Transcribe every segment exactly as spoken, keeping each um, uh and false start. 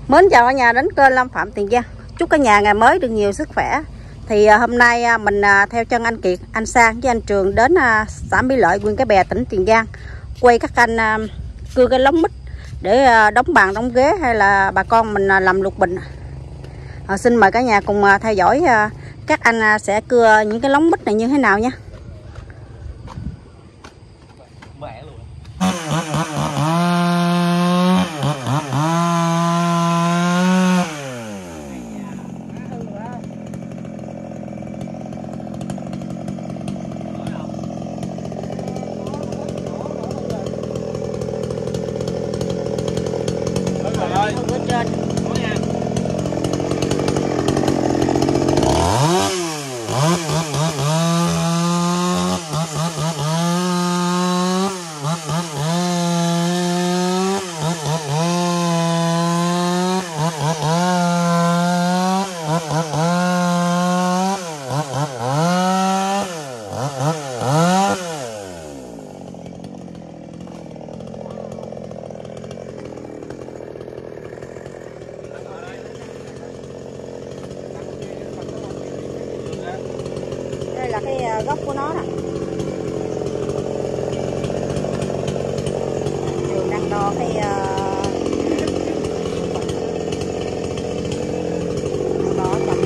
Mến chào cả nhà đến kênh Lâm Phạm Tiền Giang. Chúc cả nhà ngày mới được nhiều sức khỏe. Thì à, hôm nay à, mình à, theo chân anh Kiệt, anh Sang với anh Trường đến à, xã Mỹ Lợi, huyện Cái Bè, tỉnh Tiền Giang, quay các anh à, cưa cái lóng mít để à, đóng bàn đóng ghế hay là bà con mình à, làm lục bình. À, xin mời cả nhà cùng à, theo dõi à, các anh à, sẽ cưa những cái lóng mít này như thế nào nha. Mẹ luôn. Đây là cái gốc của nó nè. Trường đang đo cái uh, đo chậm.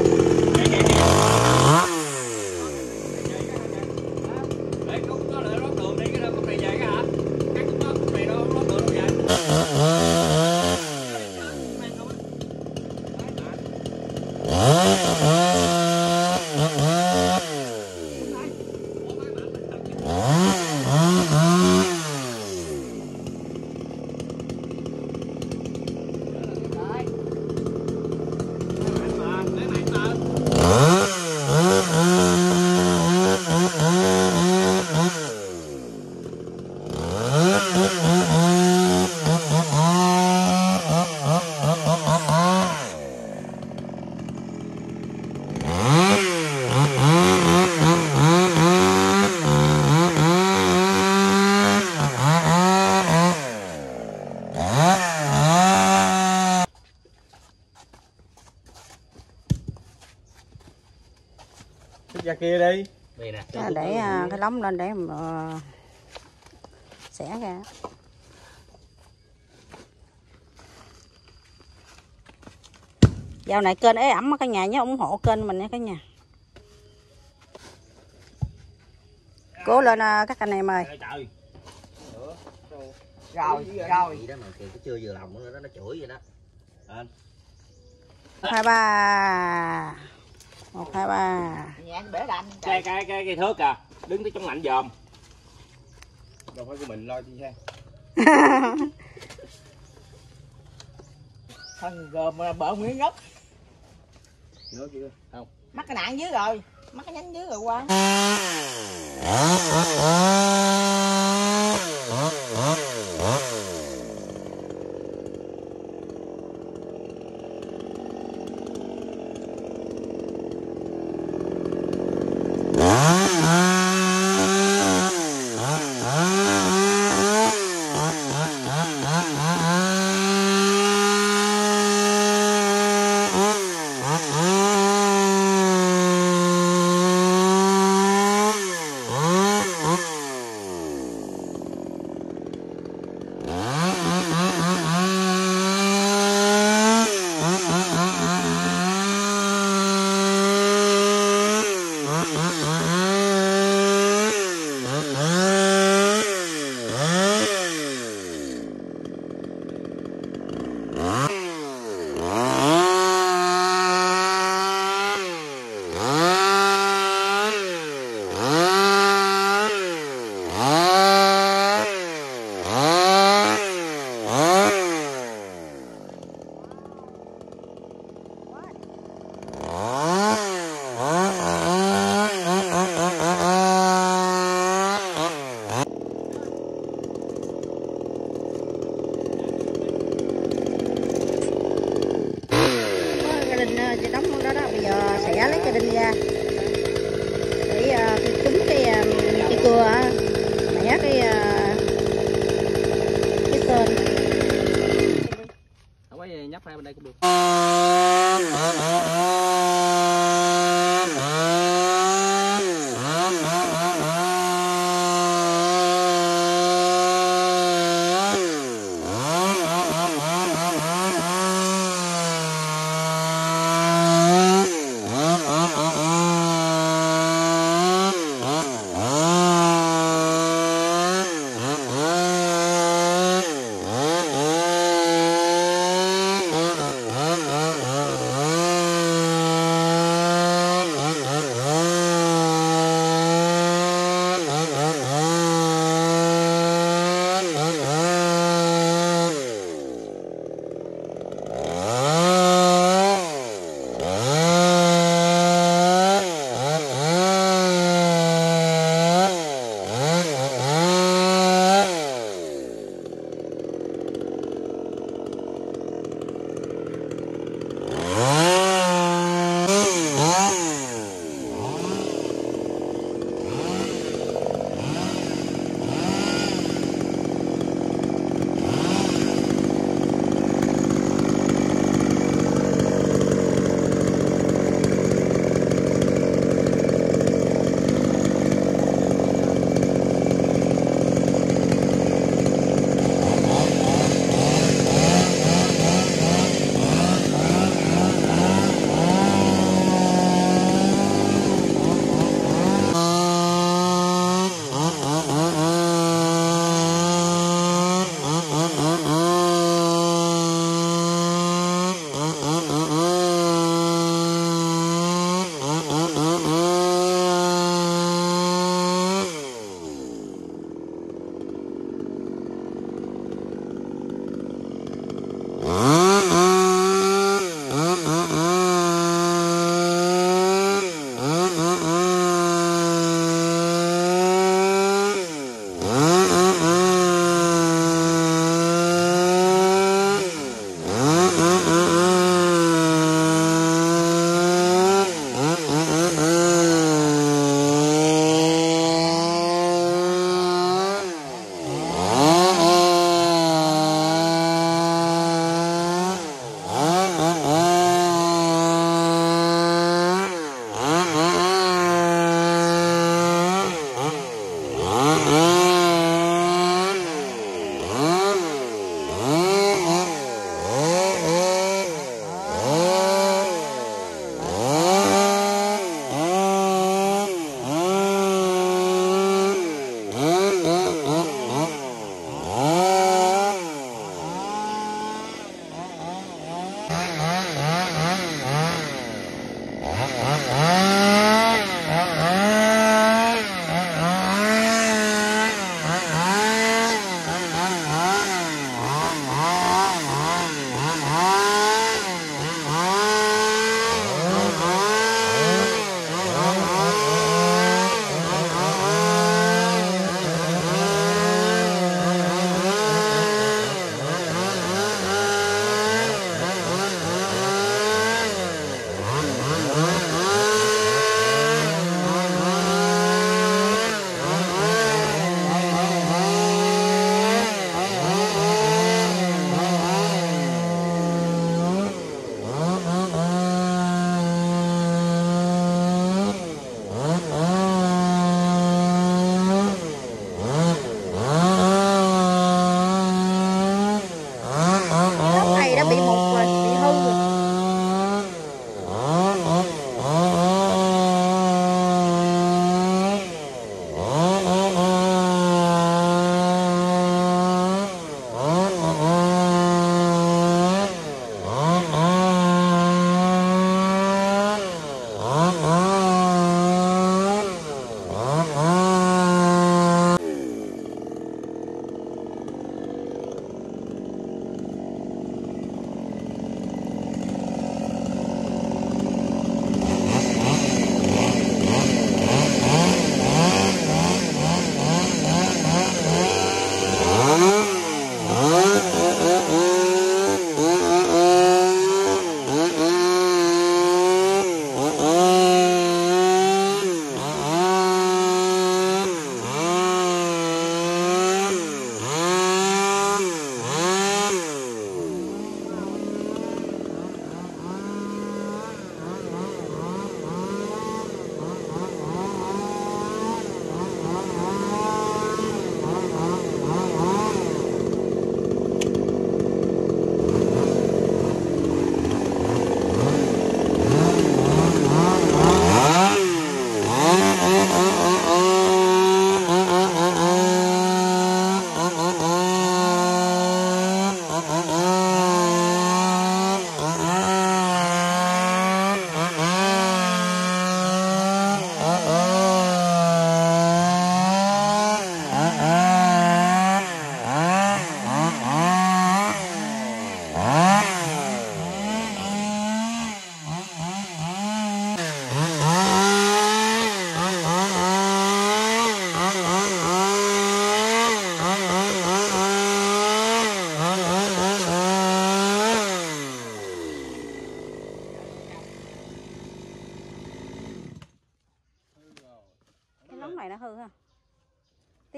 Ra kia đi. Đây nè. À, để uh, cái lóng lên để mà uh, xẻ ra. Dạo này kênh ế ẩm cả nhà nhớ ủng hộ kênh mình nha cả nhà. Cố lên uh, các anh em ơi. Rồi, rồi. Gì đó mà kìa, cái chưa vừa lòng nữa nó chửi vậy đó. Anh. Hai ba. Một hai ba. Cái cái cái cái thước à, đứng tới chống lạnh dòm. Đâu phải của mình lo chi ha. Thằng gồm bợ nguyên gốc. Nữa chưa? Không. Mắc cái nạn dưới rồi, mắc cái nhánh dưới rồi qua. quấy nhấp hai bên đây cũng được.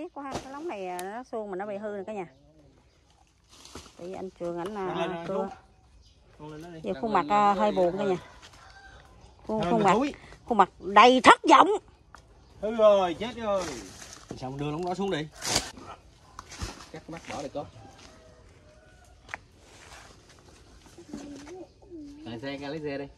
tiếc quá ha, cái lóng này nó suông mà nó bị hư rồi cả nhà. Thì anh Trường ảnh là cưa. Giờ khuôn mặt uh, hơi buồn cả nhà. Khuôn, khuôn mặt khuôn mặt đầy thất vọng. Hư rồi, chết rồi. Sao đưa lóng đó xuống đi. Cắt mắt bỏ đây có. Tài xe ra lấy xe đi.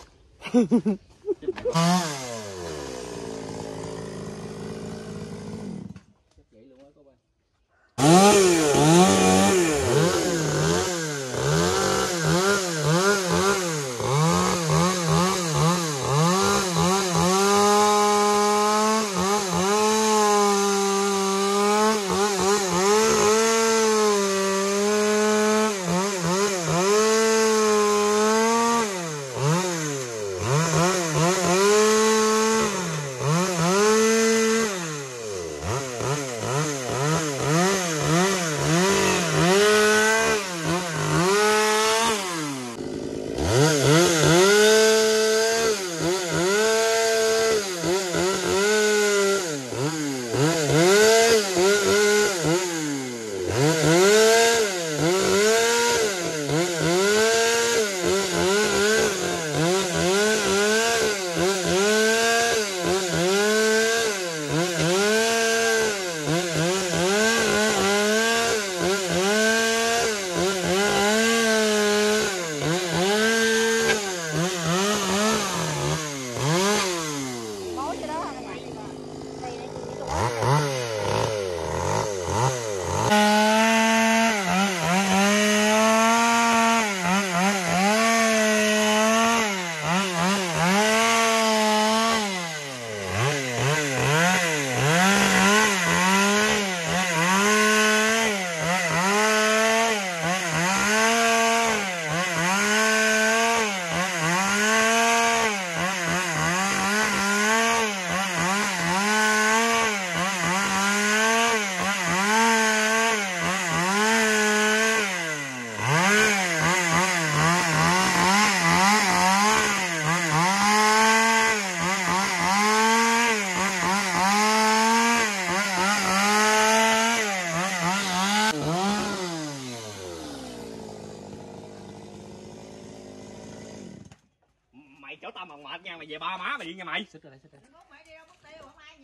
Mày chỗ tao mệt mệt nha, mày về ba má mày đi nha mày. Xích ra đây, xích ra đây.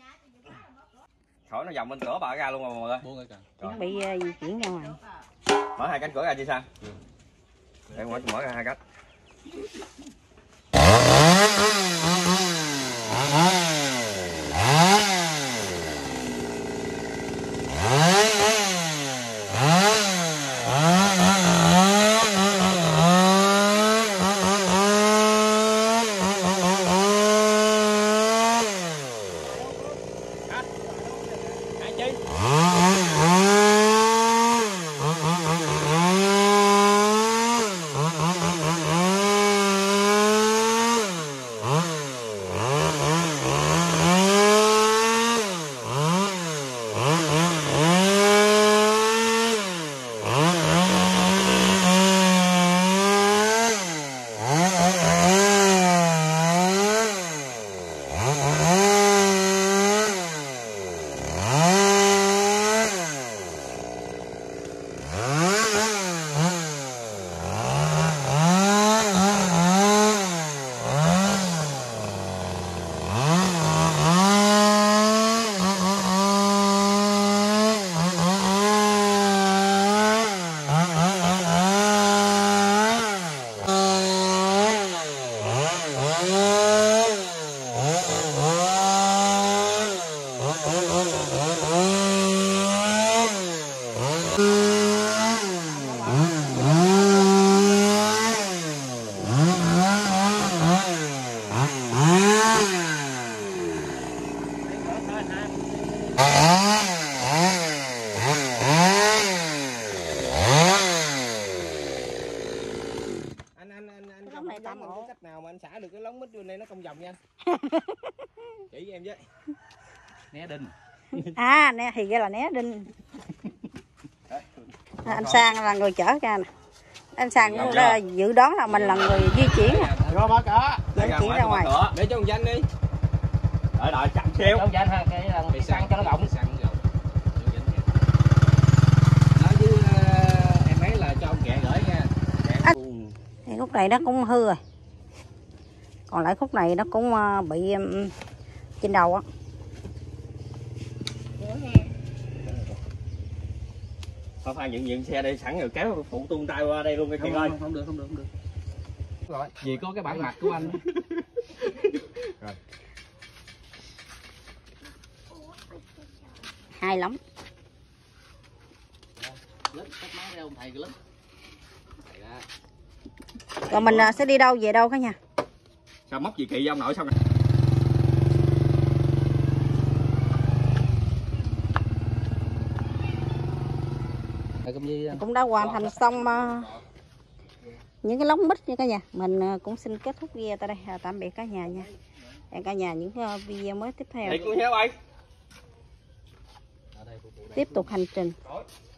Khỏi nó vòng bên cửa bà ra luôn mà mọi người. Buông rồi kìa. Nó bị uh, di chuyển ra ngoài. Mở hai cánh cửa ra chị Sang. Ừ. Để mở mở ra hai cánh. Xả được cái lóng mít vô này nó cong vòng nha anh. Chỉ em với. Né đinh. À nè thì ra là né đinh. À, anh Sang là người chở ra nè. Anh Sang cũng đã dự đoán là mình là người di chuyển nè. Rồi ba cả. Di chuyển ra ngoài. Để cho ông Danh đi. Đợi đợi chậm xíu. Ông Danh ha, cái là bị xăng cho nó gọng. này nó cũng hư rồi, còn lại khúc này nó cũng bị trên đầu á. Pha pha dựng dựng xe đây sẵn rồi kéo phụ tung tay qua đây luôn cái chuyện ơi. Không được, không được, không được. Rồi, vì có cái bản mặt của anh. Rồi. Hay lắm. Lít tắt máy đây ông thầy cái lít. Thầy ra. Rồi mình sẽ đi đâu về đâu cả nhà? Sao móc gì kỳ với ông nội sao? Cũng đã hoàn thành xong uh, những cái lóng mít nha cả nhà. Mình uh, cũng xin kết thúc video tại đây. À, tạm biệt cả nhà nha. Hẹn cả nhà những uh, video mới tiếp theo. Đây, con heo ơi. Tiếp tục hành trình.